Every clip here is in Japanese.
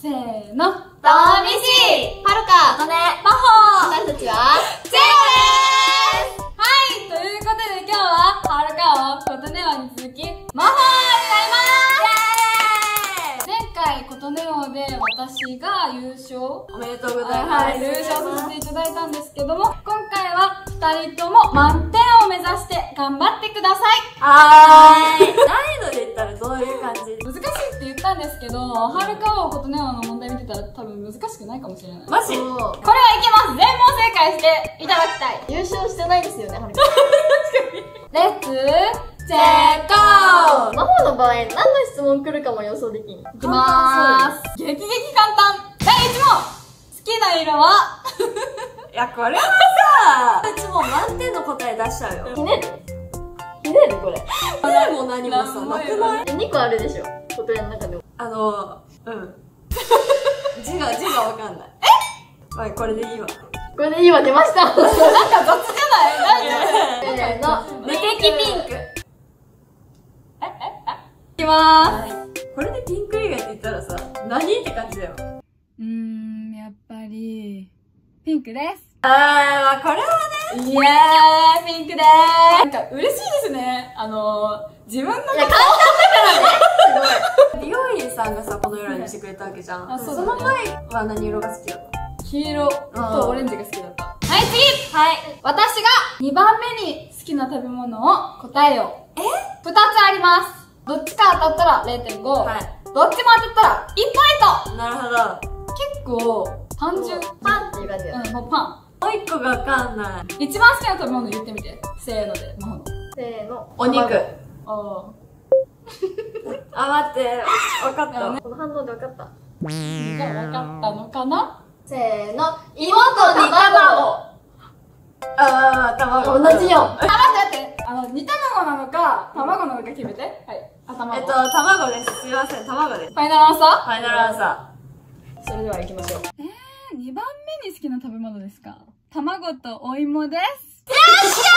せーの。 とみしはるかとねまほ私たちはゼロです。 はい、ということで今日ははるかをことねおに続きまほになります。前回ことねおで私が優勝おめでとうございます。 優勝させていただいたんですけども、今回は2人とも満点を目指して頑張ってください。 はーい。難易度で言ったらどういう感じ？ 難しいって言ったんですけど、はるかをことねおの問題見てたら多分難しくないかもしれない。 マジ？ これはいけます。全問正解していただきたい。 優勝してないですよね、はるか。 レッツチェック。 まほの場合、何の質問来るかも予想できん。 いきまーす。激簡単。第1問。好きな色は？ いや、これはさ、うちもう満点の答え出しちゃうよ。ひねるこれ。ひねるも何もさ、なくない？2個あるでしょ、答えの中でも。字がわかんない。まあ、これでいいわ。これでいいわ、出ました。 なんか雑じゃない？ せーの、無敵ピンク。 いきまーす。 これでピンク以外って言ったらさ、何って感じだよ。 やっぱり、ピンクです。 まあこれはね。 イエーイ、ピンクでーす。なんか嬉しいですね。自分のこと。 いや、簡単だからね。すごい。美容院さんがさ、この色にしてくれたわけじゃん。 そうだね。 その前は何色が好きだった？ 黄色とオレンジが好きだった。はい、次！はい。私が2番目に好きな食べ物を答えよう。2つあります。どっちか当たったら 0.5。はい。どっちも当たったら1ポイント。 なるほど。 結構、単純。 パンっていう感じだよ。 もうパン。 もう一個がわかんない。 一番好きな食べ物言ってみて。せーので、まほの。 せーの。お肉。待って、わかった。この反応でわかった。 わかったのかな？ せーの。芋と煮卵。卵。同じよ。 待って。煮卵なのか、卵なのか決めて。はい。 卵です。すいません、卵です。 ファイナルアンサー？ ファイナルアンサー。それでは行きましょう。2番目に好きな食べ物ですか？卵とお芋です。 よっし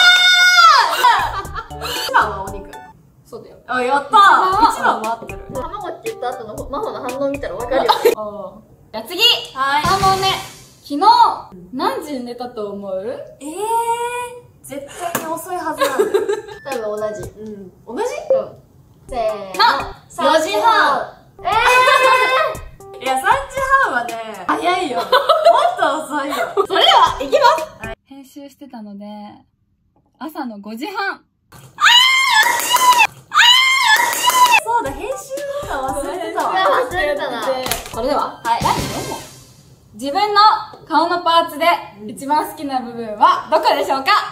ゃー！1番はお肉。 そうだよ。 やったー！ 1番も合ってる。卵って言った後の真帆の反応見たらわかるよ。 じゃあ次！ はい。 3問目。昨日、何時に寝たと思う？ 絶対に遅いはずなんだよ。多分同じ。同じ？せーの。4時半。いや、3時半はね、早いよ。もっと遅いよ。それでは、行きます。 編集してたので、朝の5時半。 そうだ、編集とか忘れてたわ。忘れてたな。 それでは、第4問。自分の顔のパーツで一番好きな部分はどこでしょうか？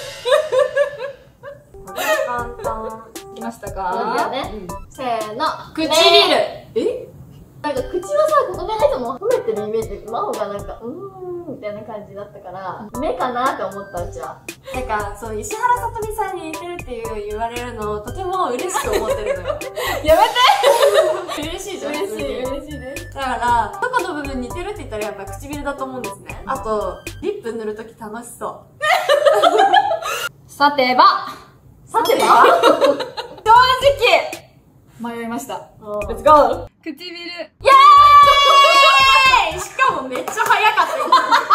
これ簡単。 いきましたか？ せーの。唇。なんか口はさ、ここでないとも褒めてるイメージで、真帆がなんか、みたいな感じだったから、目かなって思った、うちは。なんか、そう、石原さとみさんに似てるって言われるのをとても嬉しく思ってるのよ。 やめて嬉しいじゃん。 嬉しいです。 だから、どこの部分似てるって言ったらやっぱ唇だと思うんですね。あと、リップ塗るとき楽しそう。 さてば正直迷いました。 レッツゴー！ 唇。 イエーイ！しかもめっちゃ早かった。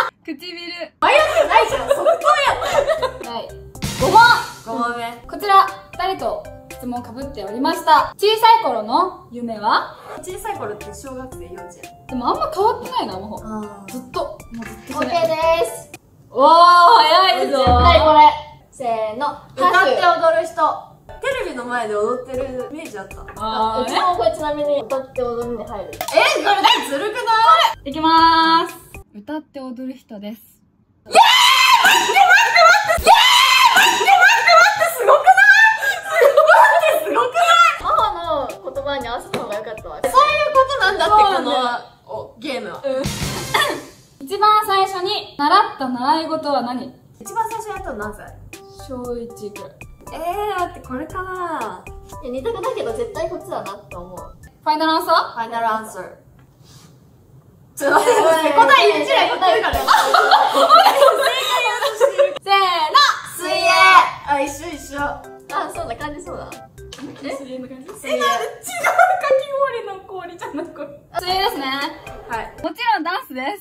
唇。 迷ってないじゃん。即答やった。 はい。5 問目。 こちら、2人と質問かぶっておりました。小さい頃の夢は？ 小さい頃って小学生、幼稚園。 でもあんま変わってないな、もう。ずっと。もうずっと。 OK です。 おー、早いぞー。 はい、これ。せーの。歌って踊る人。テレビの前で踊ってるイメージあった。うちもこれちなみに歌って踊るに入る。これずるくない？ いきまーす。歌って踊る人です。 待ってすごくないすごくないママの言葉に合わせた方がよかったわ。そういうことなんだって、このゲームは。 一番最初に習った習い事は何？ 一番最初にやったの何歳？ 小1くらい。 待って、これかなぁ。二択だけど絶対こっちだなって思う。 ファイナルアンサー？ ファイナルアンサー。ちょっと待って、答え言っちゃえ、答えるから。正解言うとしてる。せーの、 水泳。 あ、一緒一緒。 あ、そうだ、感じそうだ。 水泳の感じ？ 水泳。 違う、かき氷の氷じゃなくて。水泳ですね。 はい。 もちろんダンスです。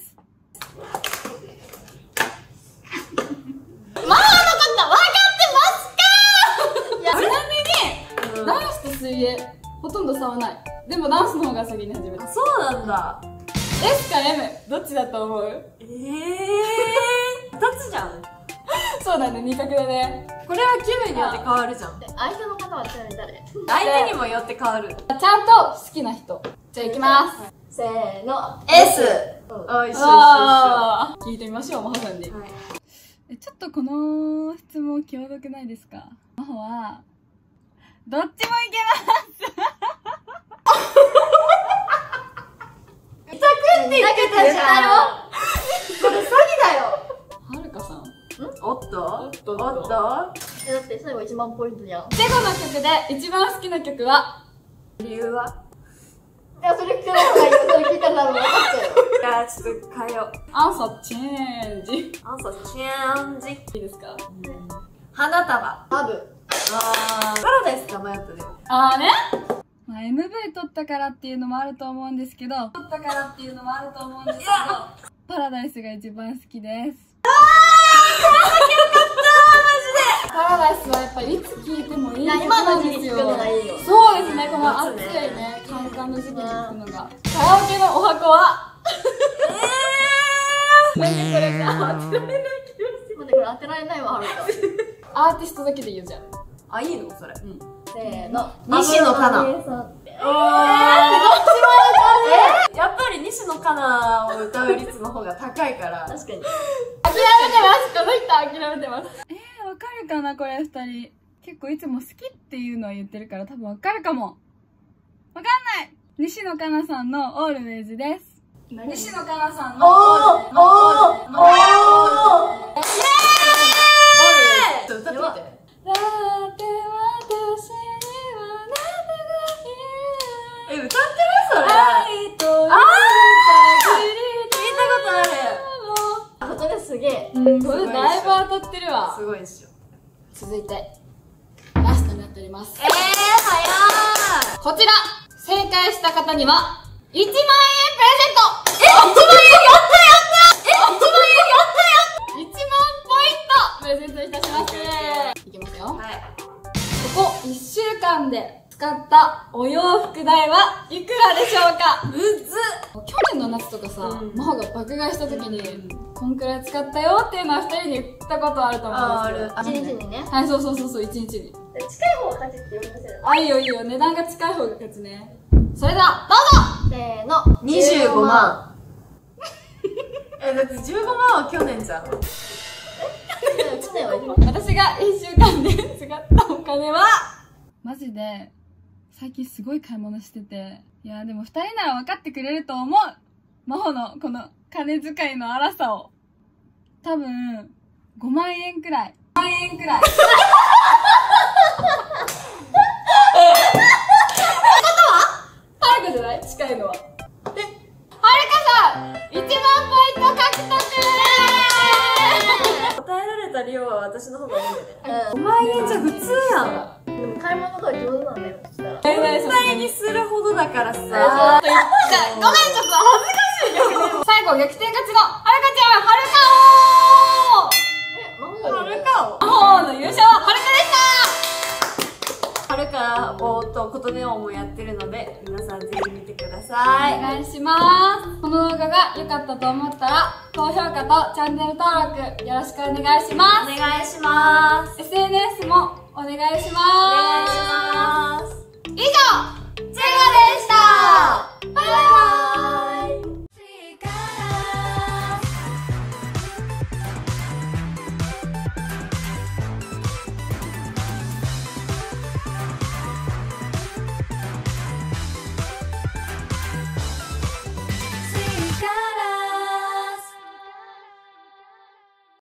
まあ、分かってますか？いや、ちなみに、ダンスと水泳、ほとんど差はない。でもダンスの方が先に始めた。 あ、そうなんだ。 S か M、どっちだと思う？ 二つじゃん。 そうだね、二択だね。 これは気分によって変わるじゃん。 相手の方はちなみに誰？ 相手にもよって変わる。 ちゃんと好きな人。じゃあ行きます。 せーの。 S。あ、一緒一緒一緒。 聞いてみましょう、マホさんに。 はい。 ちょっとこの質問際どくないですか？マホは、どっちもいけます。 って言ってたじゃん。それ詐欺だよ。 はるかさん。 おっとおっとおっとだって最後1万ポイントじゃん。 チェコの曲で一番好きな曲は？ 理由は？ いや、それ聞かない方がいいよ。それ聞いたら多分分かっちゃうよ。 いや、ちょっと変えよう。 アンサーチェンジ。 アンサーチェンジ。 いいですか？ 花束。 ハブ。 パラダイスか迷ったでも。 ね。まあ、MV 撮ったからっていうのもあると思うんですけど、撮ったからっていうのもあると思うんですけど、パラダイスが一番好きです。パラダイスはやっぱりいつ聴いてもいい曲なんですよ。そうですね、この暑いね、カンカンの時期に聴くのが。カラオケのお箱は何これか当てられない気がする。 待って、これ当てられないわ、はるか。 アーティストだけで言うじゃん。 あ、いいのそれ。 せーの。 西野カナ。 どっちもやっぱり西野カナを歌う率の方が高いから。 確かに。 諦めてます。この人諦めてます。わかるかなこれ二人。結構いつも好きっていうのは言ってるから多分わかるかも。わかんない西野カナさんのオールウェイズです。西野カナさんのオールウェイズ。 ちょっと歌ってみて。 だって私にはあなたがいる。 歌ってるそれ。 愛という聞いたことある。 あ、これすげえ。 これだいぶ当たってるわ。 すごいっしょ。 続いてラストになっております。 早い。 こちら正解した方には1万円プレゼント。 1万円やったやった。1万円やったやった。 1万ポイントプレゼントいたします。いきますよ。 はい。 ここ1週間で使ったお洋服代はいくらでしょうか？ うず。 去年の夏とかさ、真帆が爆買いした時に、こんくらい使ったよっていうのは2人に言ったことあると思うんですけど。 1日にね。 はい、そうそうそうそう、1日に。 近い方が勝ちって言われません。 あ、いいよいいよ、値段が近い方が勝ちね。それでは、どうぞ。 せーの。 25万。だって15万は去年じゃん。 去年は私が1週間で使ったお金は、マジで最近すごい買い物してて、いやでも2人なら分かってくれると思う。真帆のこの金遣いの荒さを。多分5万円くらい。5万円くらい。ことははるかじゃない？近いのは。はるかさん1万ポイント獲得。 答えられた量は私の方が多いんだよね。 うん。 5万円じゃ普通やん。 でも買い物とか上手なんだよ、そしたら。 絶対にするほどだからさ。 ごめん、ちょっと恥ずかしい逆に。最後、逆転勝ちのはるかちゃん、はるか魔法はるか魔法の優勝ははるかでした。 はるかをとことねおもやってるので、皆さんぜひ見てください。 お願いします。この動画が良かったと思ったら、高評価とチャンネル登録よろしくお願いします。 お願いします。 SNS もお願いします。